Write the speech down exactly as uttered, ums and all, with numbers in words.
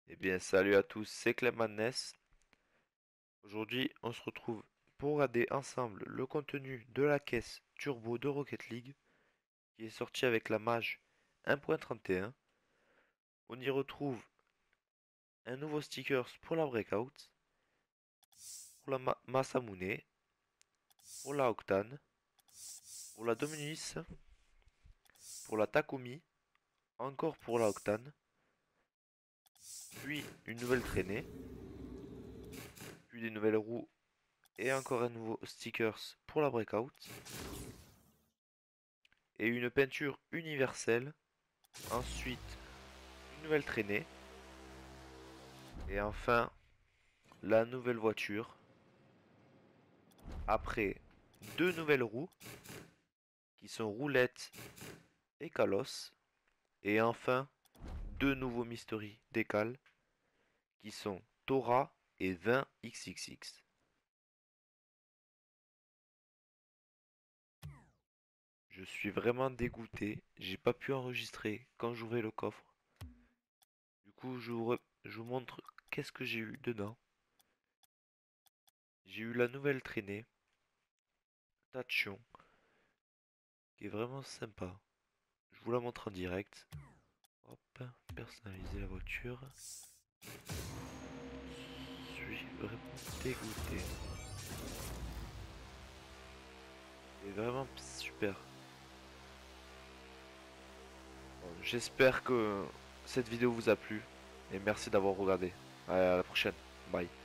Eh bien, salut à tous, c'est Clément. Aujourd'hui, on se retrouve pour regarder ensemble le contenu de la caisse Turbo de Rocket League qui est sorti avec la mage un point trente et un. On y retrouve un nouveau stickers pour la Breakout, pour la Ma Masamune, pour la Octane, pour la Dominus, pour la Takumi, encore pour la Octane, puis une nouvelle traînée, puis des nouvelles roues et encore un nouveau stickers pour la Breakout, et une peinture universelle. Ensuite, une nouvelle traînée. Et enfin, la nouvelle voiture. Après, deux nouvelles roues qui sont roulettes et Kalos. Et enfin, deux nouveaux mystery décals qui sont Tora et vingt X X X. Je suis vraiment dégoûté. J'ai pas pu enregistrer quand j'ouvrais le coffre. Du coup, je vous, je vous montre qu'est-ce que j'ai eu dedans. J'ai eu la nouvelle traînée Tachon qui est vraiment sympa. Je vous la montre en direct. Hop, personnaliser la voiture. Je suis vraiment dégoûté. C'est vraiment super. Bon, j'espère que cette vidéo vous a plu. Et merci d'avoir regardé. À la prochaine. Bye.